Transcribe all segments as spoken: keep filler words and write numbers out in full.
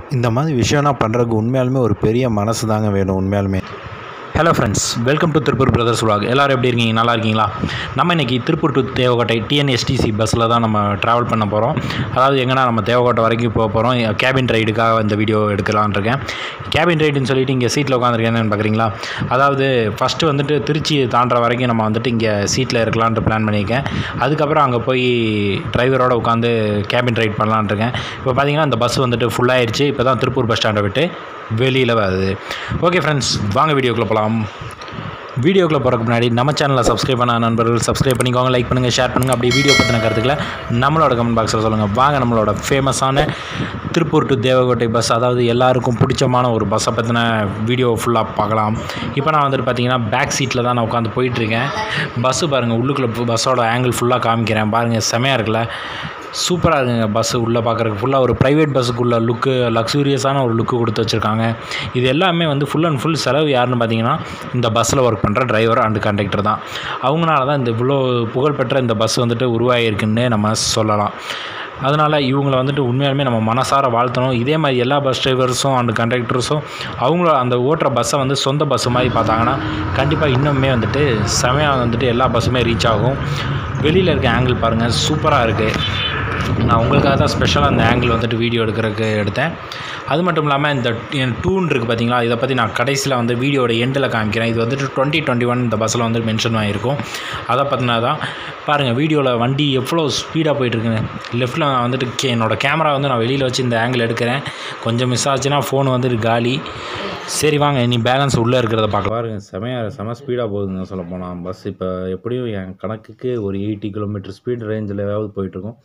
இந்த மாதிரி விஷயம்லாம் பண்ணுறதுக்கு உண்மையாலுமே ஒரு பெரிய மனசு தாங்க வேணும் உண்மையாலுமே. Hello friends, welcome to Tiruppur brothers vlog. எல்லோரும் எப்படி இருக்கீங்க? நல்லா இருக்கீங்களா? நம்ம இன்றைக்கி திருப்பூர் டு தேவக்கோட்டை டிஎன்எஸ்டிசி பஸ்ஸில் தான் நம்ம ட்ராவல் பண்ண போகிறோம். அதாவது எங்கன்னா நம்ம தேவக்கோட்டை வரைக்கும் போக போகிறோம். கேபின் ரைடுக்காக இந்த வீடியோ எடுக்கலான்னு இருக்கேன். கேபின் ரைடுன்னு சொல்லிட்டு இங்கே சீட்டில் உட்காந்துருக்கேன்னு பார்க்குறீங்களா? அதாவது ஃபஸ்ட்டு வந்துட்டு திருச்சி தாண்டுற வரைக்கும் நம்ம வந்துட்டு இங்கே சீட்டில் இருக்கலான்ட்டு பிளான் பண்ணியிருக்கேன். அதுக்கப்புறம் அங்கே போய் டிரைவரோடு உட்காந்து கேபின் ரைட் பண்ணலான்னு இருக்கேன். இப்போ பார்த்தீங்கன்னா இந்த பஸ் வந்துட்டு ஃபுல்லாகிடுச்சு. இப்போ தான் திருப்பூர் பஸ் ஸ்டாண்டை விட்டு வெளியில் வருது. ஓகே ஃப்ரெண்ட்ஸ், வாங்க வீடியோக்குள்ளே போகலாம். வீடியோக்குள்ளே போகிறதுக்கு முன்னாடி நம்ம சேனலை சப்ஸ்கிரைப் பண்ண நண்பர்கள் சப்ஸ்கிரைப் பண்ணிக்கோங்க, லைக் பண்ணுங்கள், ஷேர் பண்ணுங்கள். அப்படி வீடியோ பற்றின கருத்துக்களை நம்மளோட கமெண்ட் பாக்ஸில் சொல்லுங்கள். வாங்க நம்மளோட ஃபேமஸான திருப்பூர் டு தேவக்கோட்டை பஸ், அதாவது எல்லாருக்கும் பிடிச்சமான ஒரு பஸ்ஸை பற்றின வீடியோ ஃபுல்லாக பார்க்கலாம். இப்போ நான் வந்துட்டு பார்த்தீங்கன்னா பேக் சீட்டில் தான் நான் உட்காந்து போயிட்டுருக்கேன். பஸ்ஸு பாருங்கள், உள்ளுக்குள்ளே பஸ்ஸோட ஆங்கிள் ஃபுல்லாக காமிக்கிறேன் பாருங்கள். செமையாக இருக்குல்ல, சூப்பராக இருக்குங்க. பஸ்ஸு உள்ளே பார்க்குறதுக்கு ஃபுல்லாக ஒரு ப்ரைவேட் பஸ்ஸுக்குள்ள லுக்கு, லக்ஸூரியஸான ஒரு லுக்கு கொடுத்து வச்சுருக்காங்க. இது எல்லாமே வந்து ஃபுல் அண்ட் ஃபுல் செலவு யாருன்னு பார்த்தீங்கன்னா இந்த பஸ்ஸில் ஒர்க் பண்ணுற டிரைவர் அண்டு கண்டக்டர் தான். அவங்களால தான் இந்த இவ்வளோ புகழ்பெற்ற இந்த பஸ் வந்துட்டு உருவாகிருக்குன்னு நம்ம சொல்லலாம். அதனால் இவங்களை வந்துட்டு உண்மையாலுமே நம்ம மனசார வாழ்த்தணும். இதே மாதிரி எல்லா பஸ் டிரைவர்ஸும் அண்டு கண்டக்டர்ஸும் அவங்கள அந்த ஓட்டுற பஸ்ஸை வந்து சொந்த பஸ்ஸு மாதிரி பார்த்தாங்கன்னா கண்டிப்பாக இன்னுமே வந்துட்டு செமையாக வந்துட்டு எல்லா பஸ்ஸுமே ரீச் ஆகும். வெளியில் இருக்க ஆங்கிள் பாருங்கள், சூப்பராக இருக்குது. நான் உங்களுக்காக தான் ஸ்பெஷலாக அந்த ஆங்கிள் வந்துட்டு வீடியோ எடுக்கிறதுக்கு எடுத்தேன். அது மட்டும் இல்லாமல் இந்த டூன் இருக்குது பார்த்தீங்களா, இதை பற்றி நான் கடைசியில் வந்து வீடியோட எண்டில் காமிக்கிறேன். இது வந்துட்டு டுவெண்ட்டி டுவெண்ட்டி ஒன் இந்த பஸ்ஸில் வந்து மென்ஷன் ஆகிருக்கும். அதை பற்றினா தான் பாருங்கள் வீடியோவில் வண்டி எவ்வளோ ஸ்பீடாக போயிட்டுருக்குங்க. லெஃப்ட்டில் நான் வந்துட்டு கே என்னோடய கேமரா வந்து நான் வெளியில் வச்சு இந்த ஆங்கிள் எடுக்கிறேன். கொஞ்சம் மிஸ் ஆச்சுன்னா ஃபோன் வந்துட்டு காலி. சரி வாங்க, இனி பேலன்ஸ் உள்ளே இருக்கிறத பார்க்கலாம். பாருங்க, செமையாக செம ஸ்பீடாக போகுதுங்க. சொல்ல போனால் பஸ் இப்போ எப்படியும் என் கணக்குக்கு ஒரு எயிட்டி கிலோமீட்டர் ஸ்பீட் ரேஞ்சில் ஏதாவது போயிட்டுருக்கும்.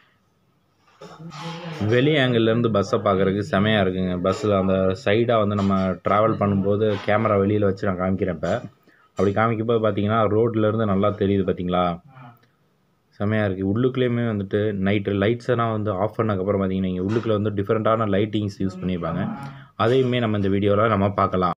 வெளி ஆங்கிள்லேருந்து பஸ்ஸை பார்க்குறதுக்கு செமையாக இருக்குங்க. பஸ்ஸில் அந்த சைடாக வந்து நம்ம ட்ராவல் பண்ணும்போது கேமரா வெளியில் வச்சு நான் காமிக்கிறேன். இப்போ அப்படி காமிக்கும்போது பார்த்தீங்கன்னா ரோட்லேருந்து நல்லா தெரியுது பார்த்தீங்களா, செமையாக இருக்குது. உள்ளுக்குள்ளேயுமே வந்துட்டு நைட்டு லைட்ஸெல்லாம் வந்து ஆஃப் பண்ணக்கப்புறம் பார்த்தீங்கன்னா இங்கே உள்ளுக்குள்ளே வந்து டிஃப்ரெண்ட்டான லைட்டிங்ஸ் யூஸ் பண்ணியிருப்பாங்க. அதையுமே நம்ம இந்த வீடியோவில் நம்ம பார்க்கலாம்.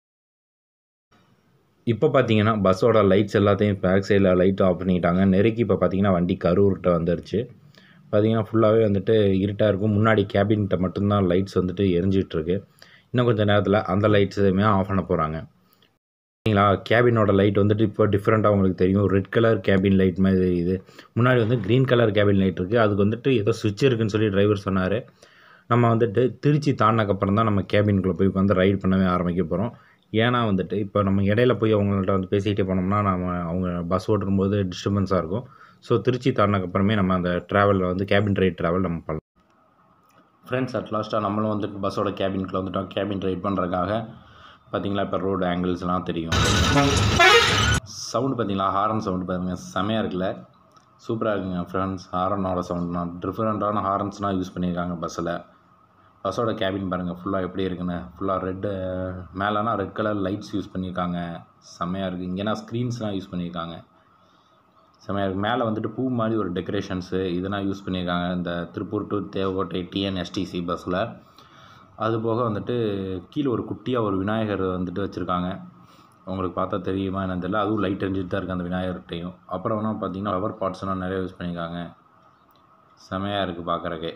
இப்போ பார்த்தீங்கன்னா பஸ்ஸோட லைட்ஸ் எல்லாத்தையும் பேக் சைடில் லைட் ஆஃப் பண்ணிக்கிட்டாங்க. நெருக்கி இப்போ பார்த்தீங்கன்னா வண்டி கரூர்கிட்ட வந்துருச்சு. பார்த்தீங்கன்னா ஃபுல்லாகவே வந்துட்டு இருட்டாக இருக்கும். முன்னாடி கேபின்கிட்ட மட்டும்தான் லைட்ஸ் வந்துட்டு எரிஞ்சிட்ருக்கு. இன்னும் கொஞ்சம் நேரத்தில் அந்த லைட்ஸ் எதுவுமே ஆஃப் பண்ண போகிறாங்க. சரிங்களா, கேபினோட லைட் வந்துட்டு இப்போ டிஃப்ரெண்ட்டாக உங்களுக்கு தெரியும். ரெட் கலர் கேபின் லைட் மாதிரி தெரியுது. முன்னாடி வந்து க்ரீன் கலர் கேபின் லைட் இருக்குது. அதுக்கு வந்துட்டு ஏதோ சுவிட்ச் இருக்குதுன்னு சொல்லி டிரைவர் சொன்னார். நம்ம வந்துட்டு திருச்சி தாண்டினக்கப்புறம் தான் நம்ம கேபின்குள்ளே போய் வந்து ரைட் பண்ணவே ஆரம்பிக்க போகிறோம். ஏன்னா வந்துட்டு இப்போ நம்ம இடையில போய் அவங்கள்ட்ட வந்து பேசிக்கிட்டே போனோம்னா நம்ம அவங்க பஸ் ஓட்டும்போது டிஸ்டர்பன்ஸாக இருக்கும். ஸோ திருச்சி தாண்டினக்கப்புறமே நம்ம அந்த ட்ராவலில் வந்து கேபின் ரைட் ட்ராவல் நம்ம பண்ணலாம். ஃப்ரெண்ட்ஸ், அட் லாஸ்ட்டாக நம்மளும் வந்துட்டு பஸ்ஸோட கேபின்குள்ளே வந்துட்டோம். கேபின் ரைட் பண்ணுறதுக்காக பார்த்தீங்களா, இப்போ ரோடு ஆங்கிள்ஸ்லாம் தெரியும். சவுண்டு பார்த்தீங்களா, ஹாரன் சவுண்டு பாருங்கள், செமையாக இருக்குல்ல, சூப்பராக இருக்குங்க ஃப்ரெண்ட்ஸ். ஹாரனோட சவுண்ட்னா டிஃப்ரெண்ட்டான ஹாரன்ஸ்லாம் யூஸ் பண்ணியிருக்காங்க பஸ்ஸில். பஸ்ஸோட கேபின் பாருங்கள் ஃபுல்லாக எப்படி இருக்குன்னு, ஃபுல்லாக ரெட்டு மேலேனா ரெட் கலர் லைட்ஸ் யூஸ் பண்ணியிருக்காங்க. செம்மையாக இருக்குது. இங்கேனா ஸ்க்ரீன்ஸ்லாம் யூஸ் பண்ணியிருக்காங்க. செம்மையாக இருக்குது. மேலே வந்துட்டு பூ மாதிரி ஒரு டெக்கரேஷன்ஸு இதெல்லாம் யூஸ் பண்ணியிருக்காங்க இந்த திருப்பூர் டு தேவக்கோட்டை டிஎன்எஸ்டிசி பஸ்ஸில். அது போக வந்துட்டு கீழே ஒரு குட்டியாக ஒரு விநாயகர் வந்துட்டு வச்சுருக்காங்க. உங்களுக்கு பார்த்தா தெரியுமா என்னன்னு தெரியல, அதுவும் லைட் எரிஞ்சிட்டு தான் இருக்குது அந்த விநாயகர்கிட்டையும். அப்புறம் வேணால் பார்த்தீங்கன்னா பவர் பார்ட்ஸ்லாம் நிறைய யூஸ் பண்ணியிருக்காங்க. செம்மையாக இருக்குது பார்க்குறக்கே.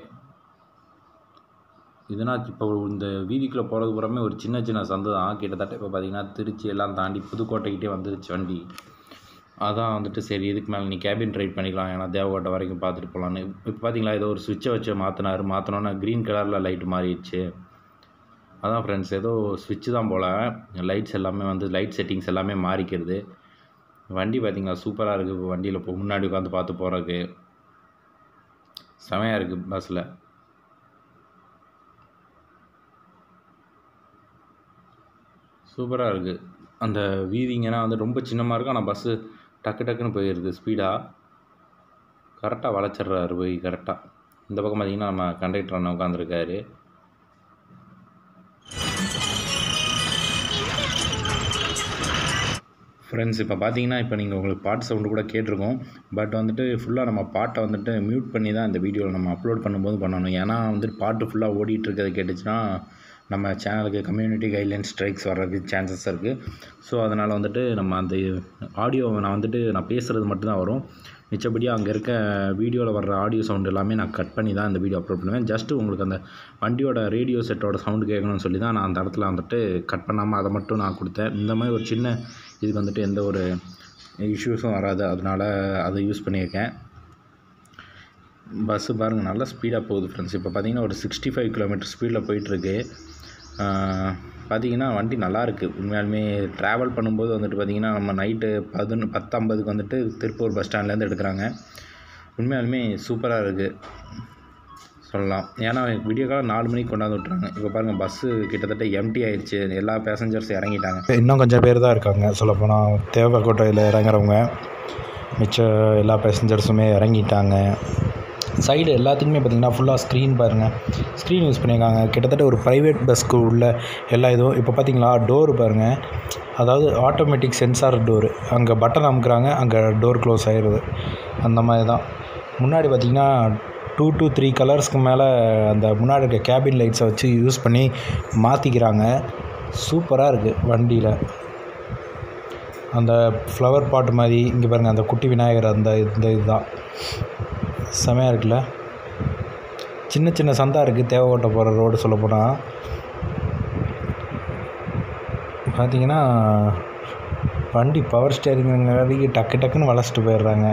இதுனா இப்போ இந்த வீதிக்குள்ளே போகிறது புறமே ஒரு சின்ன சின்ன சந்து தான். கிட்டத்தட்ட இப்போ பார்த்தீங்கன்னா திருச்சி எல்லாம் தாண்டி புதுக்கோட்டைக்கிட்டே வந்துருச்சு வண்டி. அதான் வந்துட்டு சரி இதுக்கு மேலே நீ கேபின் ரைட் பண்ணிக்கலாம், ஏன்னா தேவக்கோட்டை வரைக்கும் பார்த்துட்டு போகலான்னு. இப்போ பார்த்தீங்களா ஏதோ ஒரு சுவிட்சை வச்சு மாற்றினார். மாற்றினோன்னா க்ரீன் கலரில் லைட் மாறிடுச்சு. அதான் ஃப்ரெண்ட்ஸ், ஏதோ ஸ்விட்சு தான் போல். லைட்ஸ் எல்லாமே வந்து லைட் செட்டிங்ஸ் எல்லாமே மாறிக்கிறது. வண்டி பார்த்தீங்களா சூப்பராக இருக்குது. இப்போ வண்டியில் இப்போ முன்னாடி உட்காந்து பார்த்து போகிறதுக்கு செமையாக இருக்குது. பஸ்ஸில் சூப்பராக இருக்குது. அந்த வீதிங்கன்னா வந்து ரொம்ப சின்னமாக இருக்கும், ஆனால் பஸ்ஸு டக்கு டக்குன்னு போயிடுது ஸ்பீடாக. கரெக்டாக வளைச்சிட்றாரு போய் கரெக்டாக. இந்த பக்கம் பார்த்திங்கன்னா நம்ம கண்டக்டர் அண்ணன் உட்காந்துருக்காரு. ஃப்ரெண்ட்ஸ், இப்போ பார்த்தீங்கன்னா இப்போ நீங்கள் உங்களுக்கு பாட்டு சவுண்டு கூட கேட்டிருக்கோம். பட் வந்துட்டு ஃபுல்லாக நம்ம பாட்டை வந்துட்டு மியூட் பண்ணி தான் இந்த வீடியோவில் நம்ம அப்லோட் பண்ணும்போது பண்ணணும். ஏன்னா வந்துட்டு பாட்டு ஃபுல்லாக ஓடிட்டுருக்கிறது கேட்டுச்சுன்னா நம்ம சேனலுக்கு கம்யூனிட்டி கைட்லைன் ஸ்ட்ரைக்ஸ் வர்றதுக்கு சான்சஸ் இருக்குது. ஸோ அதனால் வந்துட்டு நம்ம அந்த ஆடியோவை நான் வந்துட்டு நான் பேசுகிறது மட்டும்தான் வரும். மிச்சபடியாக அங்கே இருக்க வீடியோவில் வர்ற ஆடியோ சவுண்ட் எல்லாமே நான் கட் பண்ணி தான் இந்த வீடியோ அப்லோட் பண்ணுவேன். ஜஸ்ட்டு உங்களுக்கு அந்த வண்டியோட ரேடியோ செட்டோட சவுண்டு கேட்கணும்னு சொல்லி தான் நான் அந்த இடத்துல வந்துட்டு கட் பண்ணாமல் அதை மட்டும் நான் கொடுத்தேன். இந்த மாதிரி ஒரு சின்ன இதுக்கு வந்துட்டு எந்த ஒரு இஷ்யூஸும் வராது, அதனால் அதை யூஸ் பண்ணியிருக்கேன். பஸ்ஸு பாருங்கள் நல்லா ஸ்பீடாக போகுது ஃப்ரெண்ட்ஸ். இப்போ பார்த்தீங்கன்னா ஒரு சிக்ஸ்டி ஃபைவ் கிலோமீட்டர் ஸ்பீடில் போயிட்டுருக்கு. பார்த்தீங்கன்னா வண்டி நல்லாயிருக்கு. உண்மையாலுமே ட்ராவல் பண்ணும்போது வந்துட்டு பார்த்திங்கன்னா நம்ம நைட்டு பதினொன்று பத்து ஐம்பதுக்கு வந்துட்டு திருப்பூர் பஸ் ஸ்டாண்ட்லேருந்து எடுக்கிறாங்க. உண்மையாலுமே சூப்பராக இருக்குது சொல்லலாம். ஏன்னா விடிய காலம் நாலு மணிக்கு கொண்டாந்து விட்றாங்க. இப்போ பாருங்கள் பஸ்ஸு கிட்டத்தட்ட எம்டி ஆயிடுச்சு, எல்லா பேசஞ்சர்ஸ் இறங்கிட்டாங்க. இன்னும் கொஞ்சம் பேர் தான் இருக்காங்க சொல்லப்போனால். தேவக்கோட்டையில் இறங்குறவங்க மிச்ச எல்லா பேசஞ்சர்ஸுமே இறங்கிட்டாங்க. சைடு எல்லாத்துக்குமே பார்த்திங்கன்னா ஃபுல்லாக ஸ்க்ரீன் பாருங்கள், ஸ்க்ரீன் யூஸ் பண்ணியிருக்காங்க. கிட்டத்தட்ட ஒரு ப்ரைவேட் பஸ்க்கு உள்ள எல்லா இதுவும். இப்போ பார்த்திங்களா டோர் பாருங்கள், அதாவது ஆட்டோமேட்டிக் சென்சார் டோரு. அங்கே பட்டன் அமுக்குறாங்க, அங்கே டோர் க்ளோஸ் ஆகிடுது. அந்த மாதிரி தான். முன்னாடி பார்த்திங்கன்னா டூ டு த்ரீ கலர்ஸ்க்கு மேலே அந்த முன்னாடி இருக்க கேபின் லைட்ஸை வச்சு யூஸ் பண்ணி மாற்றிக்கிறாங்க. சூப்பராக இருக்குது வண்டியில். அந்த ஃப்ளவர் பாட் மாதிரி இங்கே பாருங்கள், அந்த குட்டி விநாயகர் அந்த இந்த இதுதான் செமையாக இருக்குல்ல. சின்ன சின்ன சந்தா இருக்குது தேவக்கோட்டை போகிற ரோடு சொல்லப்போனால். பார்த்திங்கன்னா வண்டி பவர் ஸ்டேரிங்கிறதுக்கு டக்கு டக்குன்னு வளைச்சிட்டு போயிடுறாங்க.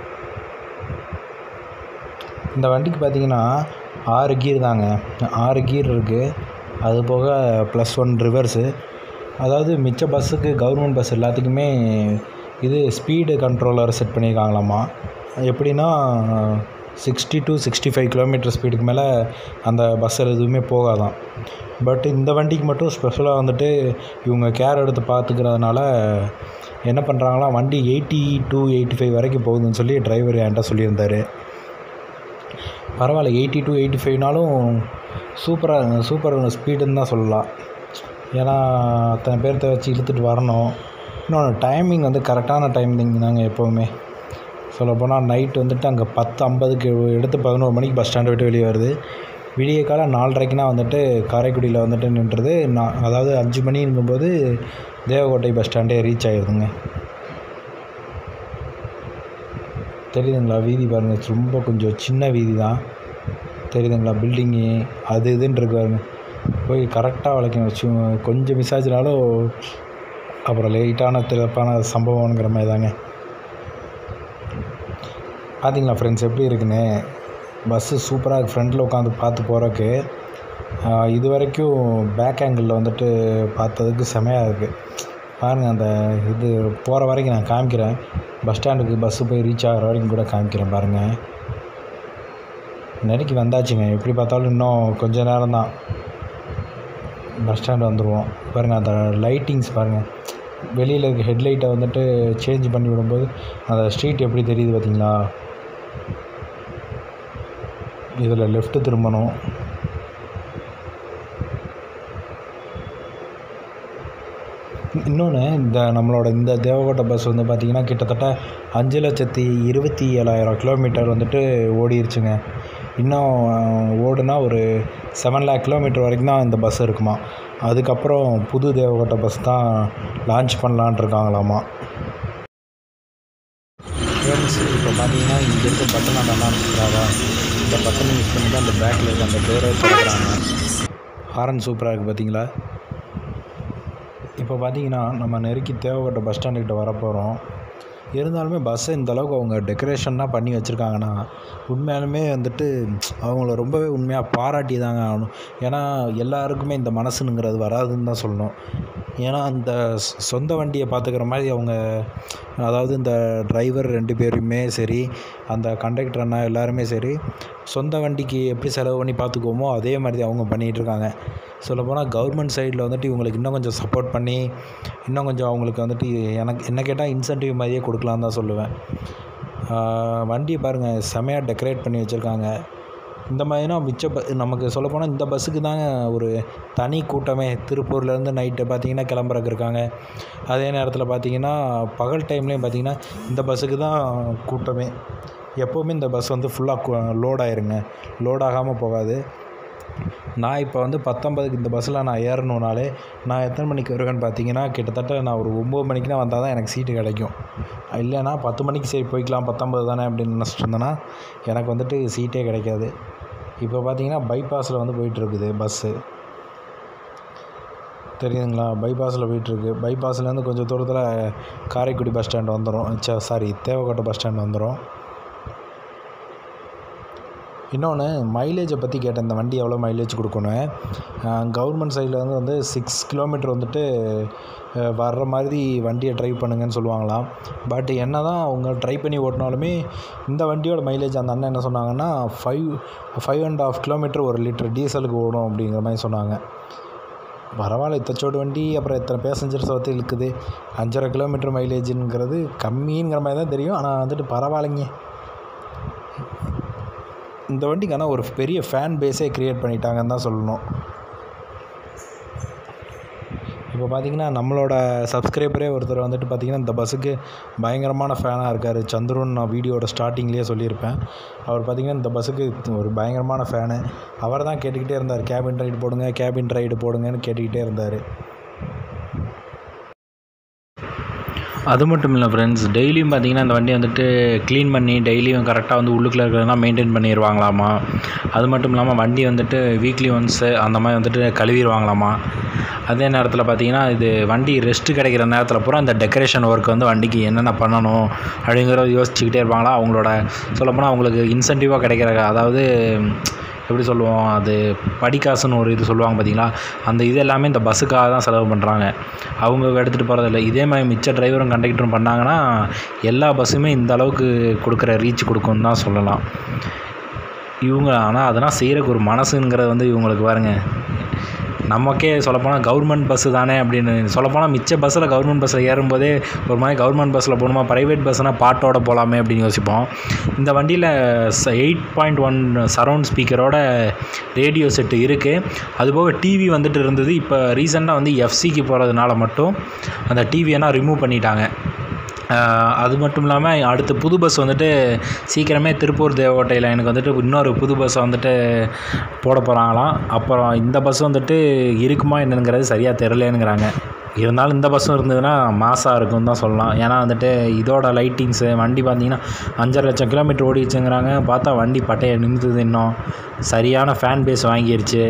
இந்த வண்டிக்கு பார்த்திங்கன்னா ஆறு கீர் தாங்க, ஆறு கீர் இருக்குது. அது போக ப்ளஸ் ஒன் ரிவர்ஸு. அதாவது மிச்ச பஸ்ஸுக்கு கவர்மெண்ட் பஸ் எல்லாத்துக்குமே இது ஸ்பீடு கண்ட்ரோலர் செட் பண்ணியிருக்காங்களாம்மா. எப்படின்னா sixty to sixty five kilometre ஸ்பீடுக்கு மேலே அந்த பஸ்ஸில் எதுவுமே போகாதான். பட் இந்த வண்டிக்கு மட்டும் ஸ்பெஷலாக வந்துட்டு இவங்க கேர் எடுத்து பார்த்துக்கிறதுனால என்ன பண்ணுறாங்களா, வண்டி எயிட்டி டு எயிட்டி ஃபைவ் வரைக்கும் போகுதுன்னு சொல்லி டிரைவர் என்கிட்ட சொல்லியிருந்தார். பரவாயில்ல, எயிட்டி டு எயிட்டி ஃபைவ்னாலும் சூப்பராக சூப்பர் ஸ்பீடுன்னு தான் சொல்லலாம். ஏன்னா அத்தனை பேர்த்த வச்சு இழுத்துட்டு வரணும். இன்னொன்று டைமிங் வந்து கரெக்டான டைமிங் தாங்க எப்போவுமே. சொல்லப்போனால் நைட் வந்துட்டு அங்கே பத்து ஐம்பதுக்கு எடுத்து பதினோரு மணிக்கு பஸ் ஸ்டாண்டை விட்டு வெளியே வருது. விடிய காலம் நாலரைக்குனா வந்துட்டு காரைக்குடியில் வந்துட்டு நின்றுது. நான் அதாவது அஞ்சு மணிங்கும்போது தேவக்கோட்டை பஸ் ஸ்டாண்டே ரீச் ஆகிடுதுங்க. தெரியுதுங்களா வீதி பாருங்கள், ரொம்ப கொஞ்சம் சின்ன வீதி தான். தெரியுதுங்களா பில்டிங்கு அது இதுன்னு இருக்கு பாருங்க. போய் கரெக்டாக வளைக்கணும் வச்சு கொஞ்சம் மிஸ் ஆச்சுனாலும் அப்புறம் லேட்டான திறப்பான சம்பவங்கிற மாதிரி தாங்க. பார்த்திங்களா ஃப்ரெண்ட்ஸ் எப்படி இருக்குன்னு. பஸ்ஸு சூப்பராக இருக்குது. ஃப்ரண்ட்டில் உட்காந்து பார்த்து போகிறக்கு இது வரைக்கும் பேக் ஆங்கிளில் வந்துட்டு பார்த்ததுக்கு செமையாக இருக்குது பாருங்கள். அந்த இது போகிற வரைக்கும் நான் காமிக்கிறேன். பஸ் ஸ்டாண்டுக்கு பஸ்ஸு போய் ரீச் ஆகிற வரைக்கும் கூட காமிக்கிறேன் பாருங்கள். நெருக்கி வந்தாச்சுங்க. எப்படி பார்த்தாலும் இன்னும் கொஞ்சம் நேரம் தான் பஸ் ஸ்டாண்டு வந்துடுவோம். பாருங்கள் அந்த லைட்டிங்ஸ் பாருங்கள், வெளியில் இருக்க ஹெட்லைட்டை வந்துட்டு சேஞ்ச் பண்ணி விடும்போது அந்த ஸ்ட்ரீட் எப்படி தெரியுது பார்த்திங்களா. இதில் லெஃப்ட்டு திரும்பணும். இன்னொன்று இந்த நம்மளோட இந்த தேவக்கோட்டை பஸ் வந்து பார்த்திங்கன்னா கிட்டத்தட்ட அஞ்சு லட்சத்தி இருபத்தி ஏழாயிரம் கிலோமீட்டர் வந்துட்டு ஓடிருச்சுங்க. இன்னும் ஓடுனா ஒரு செவன் லேக் கிலோமீட்டர் வரைக்கும் தான் இந்த பஸ் இருக்குமா. அதுக்கப்புறம் புது தேவக்கோட்டை பஸ் தான் லான்ச் பண்ணலான் இருக்காங்களாமா. ஃப்ரெண்ட்ஸ் இப்போ பார்த்தீங்கன்னா இங்கே இருக்க பட்டன் அதெல்லாம் இருக்கிறாரா, இந்த பட்டனை யூஸ் பண்ணி தான் அந்த பேக்கில் இருக்க அந்த டோரை திறக்கிறாங்க. ஹாரன் சூப்பராக இருக்குது பார்த்தீங்களா. இப்போ பார்த்தீங்கன்னா நம்ம நெருக்கி தேவக்கோட்டை பஸ் ஸ்டாண்டுக்கிட்ட வரப்போகிறோம். இருந்தாலுமே பஸ்ஸை இந்தளவுக்கு அவங்க டெக்கரேஷன்லாம் பண்ணி வச்சுருக்காங்கன்னா உண்மையாலுமே வந்துட்டு அவங்கள ரொம்பவே உண்மையாக பாராட்டி தாங்க ஆகணும். ஏன்னா எல்லாருக்குமே இந்த மனசுங்கிறது வராதுன்னு தான் சொல்லணும். ஏன்னா அந்த சொந்த வண்டியை பார்த்துக்கிற மாதிரி அவங்க, அதாவது இந்த டிரைவர் ரெண்டு பேருமே சரி, அந்த கண்டக்டர் அண்ணா எல்லாருமே சரி, சொந்த வண்டிக்கு எப்படி செலவு பண்ணி பார்த்துக்குவோமோ அதே மாதிரி அவங்க பண்ணிகிட்ருக்காங்க. சொல்லப்போனால் கவர்மெண்ட் சைடில் வந்துட்டு இவங்களுக்கு இன்னும் கொஞ்சம் சப்போர்ட் பண்ணி இன்னும் கொஞ்சம் அவங்களுக்கு வந்துட்டு எனக்கு என்ன கேட்டால் இன்சென்டிவ் மாதிரியே கொடுக்கலான்னு தான் சொல்லுவேன். வண்டியை பாருங்கள் செமையாக டெக்கரேட் பண்ணி வச்சுருக்காங்க. இந்த மாதிரினா மிச்ச ப நமக்கு சொல்லப்போனால் இந்த பஸ்ஸுக்கு தாங்க ஒரு தனி கூட்டமே. திருப்பூர்லேருந்து நைட்டு பார்த்திங்கன்னா கிளம்புறக்கு இருக்காங்க. அதே நேரத்தில் பார்த்திங்கன்னா பகல் டைம்லேயும் பார்த்திங்கன்னா இந்த பஸ்ஸுக்கு தான் கூட்டமே. எப்போவுமே இந்த பஸ் வந்து ஃபுல்லாக லோட் ஆயிருங்க, லோட் ஆகாமல் போகாது. நான் இப்போ வந்து பத்தொம்பதுக்கு இந்த பஸ்ஸில் நான் ஏறணுனாலே நான் எத்தனை மணிக்கு வருவேன்னு பார்த்தீங்கன்னா கிட்டத்தட்ட நான் ஒரு ஒம்பது மணிக்கு தான் வந்தால் தான் எனக்கு சீட்டு கிடைக்கும். இல்லைன்னா பத்து மணிக்கு சரி போய்க்கலாம் பத்தொம்பது தானே அப்படின்னு நினச்சிட்டு இருந்தேன்னா எனக்கு வந்துட்டு சீட்டே கிடைக்காது. இப்போ பார்த்தீங்கன்னா பைபாஸில் வந்து போயிட்டுருக்குது பஸ்ஸு, தெரியுதுங்களா? பைபாஸில் போயிட்டுருக்கு. பைபாஸ்லேருந்து கொஞ்சம் தூரத்தில் காரைக்குடி பஸ் ஸ்டாண்ட் வந்துடும், ச சாரி தேவக்கோட்டை பஸ் ஸ்டாண்ட் வந்துடும். இன்னொன்று மைலேஜை பற்றி கேட்டேன், இந்த வண்டி எவ்வளோ மைலேஜ் கொடுக்கணும். கவர்மெண்ட் சைடில் வந்து வந்து சிக்ஸ் கிலோமீட்டர் வந்துட்டு வர்ற மாதிரி வண்டியை ட்ரைவ் பண்ணுங்கன்னு சொல்லுவாங்களாம். பட் என்ன தான் அவங்க ட்ரை பண்ணி ஓட்டினாலுமே இந்த வண்டியோட மைலேஜ் அந்த அண்ணன் என்ன சொன்னாங்கன்னா five five and half kilometre ஒரு லிட்டர் டீசலுக்கு ஓடும் அப்படிங்கிற மாதிரி சொன்னாங்க. பரவாயில்ல, இத்தச்சோடு வண்டி அப்புறம் எத்தனை பேசஞ்சர்ஸ் வந்து இழுக்குது, அஞ்சரை கிலோமீட்டர் மைலேஜுங்கிறது கம்மிங்கிற மாதிரி தான் தெரியும். ஆனால் வந்துட்டு பரவாயில்லைங்க, இந்த வண்டிக்கு ஆனால் ஒரு பெரிய ஃபேன் பேஸே க்ரியேட் பண்ணிட்டாங்கன்னு தான் சொல்லணும். இப்போ பார்த்திங்கன்னா நம்மளோட சப்ஸ்கிரைபரே ஒருத்தர் வந்துட்டு பார்த்திங்கன்னா இந்த பஸ்ஸுக்கு பயங்கரமான ஃபேனாக இருக்கார். சந்துருன்னு நான் வீடியோட ஸ்டார்டிங்லேயே சொல்லியிருப்பேன். அவர் பார்த்திங்கன்னா இந்த பஸ்ஸுக்கு ஒரு பயங்கரமான ஃபேனு. அவர் தான் கேட்டுக்கிட்டே இருந்தார், கேபின் ரைடு போடுங்க கேபின் ரைடு போடுங்கன்னு கேட்டுக்கிட்டே இருந்தார். அது மட்டும் இல்லை ஃப்ரெண்ட்ஸ், டெய்லியும் பார்த்திங்கன்னா இந்த வண்டி வந்துட்டு க்ளீன் பண்ணி டெய்லியும் கரெக்டாக வந்து உள்ளுக்குள்ளே இருக்கிறதெல்லாம் மெயின்டைன் பண்ணிடுவாங்களாமா. அது மட்டும் இல்லாமல் வண்டி வந்துட்டு வீக்லி ஒன்ஸு அந்த மாதிரி வந்துட்டு கழுவிடுவாங்களாமா. அதே நேரத்தில் பார்த்திங்கன்னா இது வண்டி ரெஸ்ட்டு கிடைக்கிற நேரத்தில் பூரா இந்த டெக்கரேஷன் ஒர்க் வந்து வண்டிக்கு என்னென்ன பண்ணணும் அப்படிங்கிறத யோசிச்சுக்கிட்டே இருப்பாங்களா. அவங்களோட சொல்லப்போனால் அவங்களுக்கு இன்சென்டிவாக கிடைக்கிற, அதாவது எப்படி சொல்லுவோம், அது படிக்காசுன்னு ஒரு இது சொல்லுவாங்க பார்த்தீங்களா, அந்த இது எல்லாமே இந்த பஸ்ஸுக்காக தான் செலவு பண்ணுறாங்க. அவங்க எடுத்துகிட்டு போகிறதில்ல. இதே மாதிரி மிச்ச டிரைவரும் கண்டக்டரும் பண்ணாங்கன்னா எல்லா பஸ்ஸுமே இந்த அளவுக்கு கொடுக்குற ரீச் கொடுக்குன்னு தான் சொல்லலாம். இவங்க ஆனால் அதெல்லாம் செய்கிறக்கு ஒரு மனசுங்கிறது வந்து இவங்களுக்கு பாருங்க. நமக்கே சொல்லப்போனால் கவர்மெண்ட் பஸ்ஸு தானே அப்படின்னு சொல்லப்போனால் மிச்ச பஸ்ஸில் கவர்மெண்ட் பஸ்ஸில் ஏறும்போதே ஒரு மாதிரி கவர்மெண்ட் பஸ்ஸில் போகணுமா, ப்ரைவேட் பஸ்ஸுனால் பாட்டோட போகலாமே அப்படின்னு யோசிப்போம். இந்த வண்டியில் எயிட் பாயிண்ட் ஒன் சரவுண்ட் ஸ்பீக்கரோட ரேடியோ செட்டு இருக்குது. அதுபோக டிவி வந்துட்டு இருந்தது. இப்போ ரீசெண்டாக வந்து எஃப்சிக்கு போகிறதுனால மட்டும் அந்த டிவியெல்லாம் ரிமூவ் பண்ணிட்டாங்க. அது மட்டும் இல்லாமல் அடுத்து புது பஸ் வந்துட்டு சீக்கிரமே திருப்பூர் தேவக்கோட்டையில் எனக்கு வந்துட்டு இன்னொரு புது பஸ்ஸை வந்துட்டு போட போகிறாங்களாம். அப்புறம் இந்த பஸ் வந்துட்டு இருக்குமா என்னங்கிறது சரியாக தெரிலனுங்கிறாங்க. இருந்தாலும் இந்த பஸ்ஸும் இருந்ததுன்னா மாசாக இருக்குன்னு தான் சொல்லலாம். ஏன்னா வந்துட்டு இதோட லைட்டிங்ஸு வண்டி பார்த்திங்கன்னா அஞ்சரை லட்சம் கிலோமீட்டர் ஓடிச்சுங்கிறாங்க. பார்த்தா வண்டி பட்டையை நிமித்துது. இன்னும் சரியான ஃபேன் பேஸ் வாங்கிருச்சு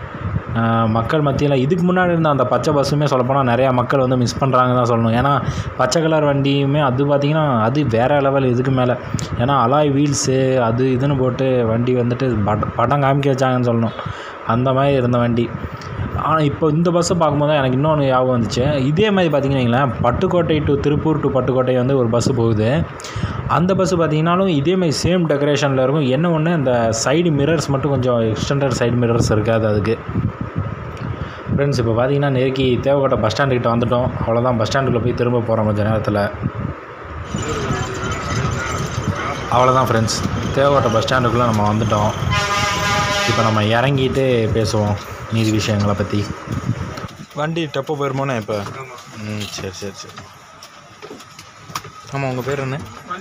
மக்கள் மத்தியில். இதுக்கு முன்னாடி இருந்த அந்த பச்சை பஸ்ஸுமே சொல்லப்போனால் நிறையா மக்கள் வந்து மிஸ் பண்ணுறாங்க தான் சொல்லணும். ஏன்னா பச்சை கலர் வண்டியுமே அது பார்த்திங்கன்னா அது வேறு லெவல் இதுக்கு மேலே. ஏன்னா அலாய் வீல்ஸு அது இதுன்னு போட்டு வண்டி வந்துட்டு பட் படம் காமிக்க வச்சாங்கன்னு சொல்லணும். அந்த மாதிரி இருந்த வண்டி. ஆனால் இப்போ இந்த பஸ்ஸை பார்க்கும்போது எனக்கு இன்னொன்று ஞாபகம் வந்துச்சு. இதே மாதிரி பார்த்திங்கன்னு வைங்களேன், பட்டுக்கோட்டை டு திருப்பூர் டு பட்டுக்கோட்டை வந்து ஒரு பஸ்ஸு போகுது. அந்த பஸ்ஸு பார்த்திங்கனாலும் இதே மாதிரி சேம் டெக்கரேஷனில் இருக்கும். என்ன ஒன்று அந்த சைடு மிரர்ஸ் மட்டும் கொஞ்சம் எக்ஸ்டெண்டட் சைடு மிரர்ஸ் இருக்காது அதுக்கு. ஃப்ரெண்ட்ஸ் இப்போ பார்த்திங்கன்னா நெருக்கி தேவக்கோட்டை பஸ் ஸ்டாண்டுக்கிட்ட வந்துவிட்டோம். அவ்வளோதான், பஸ் ஸ்டாண்டுக்குள்ளே போய் திரும்ப போகிறோம் கொஞ்சம் நேரத்தில். அவ்வளோதான் ஃப்ரெண்ட்ஸ், தேவக்கோட்டை பஸ் ஸ்டாண்டுக்குள்ளே நம்ம வந்துவிட்டோம். இப்போ நம்ம இறங்கிட்டு பேசுவோம் மீதி விஷயங்களை பற்றி. வண்டி டெப்போ போயிருமோண்ணே இப்போ? ம் சரி சரி சரி. ஆமாம், உங்கள் பேர் என்ன?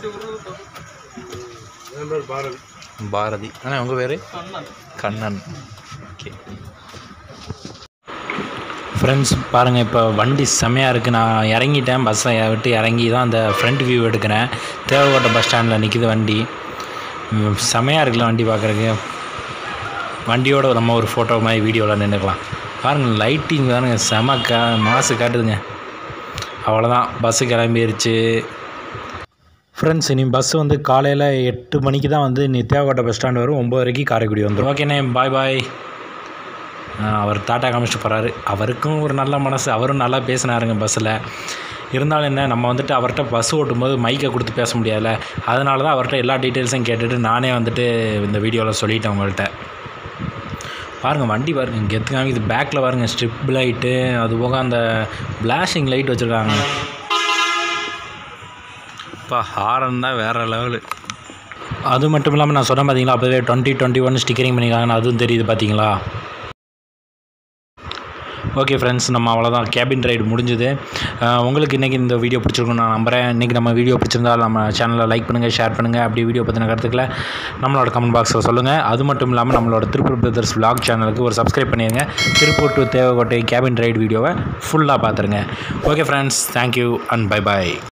பாரதி. பாரதி. அண்ணா உங்கள் பேர்? கண்ணன். ஓகே ஃப்ரெண்ட்ஸ், பாருங்கள் இப்போ வண்டி செம்மையாக இருக்குது. நான் இறங்கிட்டேன், பஸ்ஸை விட்டு இறங்கி தான் அந்த ஃப்ரண்ட் வியூ எடுக்கிறேன். தேவக்கோட்டை பஸ் ஸ்டாண்டில் நிற்கிது வண்டி. செம்மையாக இருக்குல்ல வண்டி பார்க்குறதுக்கு. வண்டியோட நம்ம ஒரு ஃபோட்டோ மாதிரி வீடியோவில் நின்றுக்கலாம். பாருங்கள் லைட்டிங் பாருங்க, செம கா மாசு காட்டுதுங்க. அவ்வளோதான், பஸ்ஸு கிளம்பிடுச்சு. ஃப்ரெண்ட்ஸ், இனி பஸ் வந்து காலையில் எட்டு மணிக்கு தான் வந்து நீ தேவக்கோட்டை பஸ் ஸ்டாண்டு வரும். ஒம்பது வரைக்கும் காரைக்குடி வந்துடும். ஓகேண்ணே, பாய் பாய். அவர் டாட்டா காமிச்சிட்டு போகிறாரு. அவருக்கும் ஒரு நல்ல மனசு, அவரும் நல்லா பேசினாருங்க பஸ்ஸில். இருந்தாலும் என்ன, நம்ம வந்துட்டு அவர்கிட்ட பஸ் ஓட்டும்போது மைக்கை கொடுத்து பேச முடியாதுல்ல. அதனால தான் அவர்கிட்ட எல்லா டீட்டெயில்ஸையும் கேட்டுட்டு நானே வந்துட்டு இந்த வீடியோவில் சொல்லிட்டேன் உங்கள்கிட்ட. பாருங்கள் வண்டி பாருங்கள், கெத்து காமிக்குது. பேக்கில் பாருங்கள் ஸ்ட்ரிப் லைட்டு, அது போக அந்த பிளாஷிங் லைட் வச்சுருக்காங்க. இப்போ ஹாரன் தான் வேறு லெவலு. அது மட்டும் இல்லாமல் நான் சொன்னேன் பார்த்தீங்களா, அப்போவே டுவெண்ட்டி டுவெண்ட்டி ஒன் ஸ்டிக்கரிங் பண்ணியிருக்காங்கன்னு, அதுவும் தெரியுது பார்த்தீங்களா. ஓகே ஃப்ரெண்ட்ஸ், நம்ம அவ்வளோதான், கேபின் ரைடு முடிஞ்சுது. உங்களுக்கு இன்றைக்கி இந்த வீடியோ பிடிச்சிருக்குன்னு நான் நம்புகிறேன். இன்றைக்கி நம்ம வீடியோ பிடிச்சிருந்தால் நம்ம சேனலை லைக் பண்ணுங்கள், ஷேர் பண்ணுங்கள். அப்படி வீடியோ பற்றின கருத்துக்களை நம்மளோட கமெண்ட் பாக்ஸில் சொல்லுங்கள். அது மட்டும் இல்லாமல் நம்மளோட திருப்பூர் பிரதர்ஸ் vlog சேனலுக்கு ஒரு சப்ஸ்கிரைப் பண்ணிடுங்க. Tiruppur to Devakottai cabin ride வீடியோவை ஃபுல்லாக பார்த்துருங்க. Okay friends, thank you and bye bye.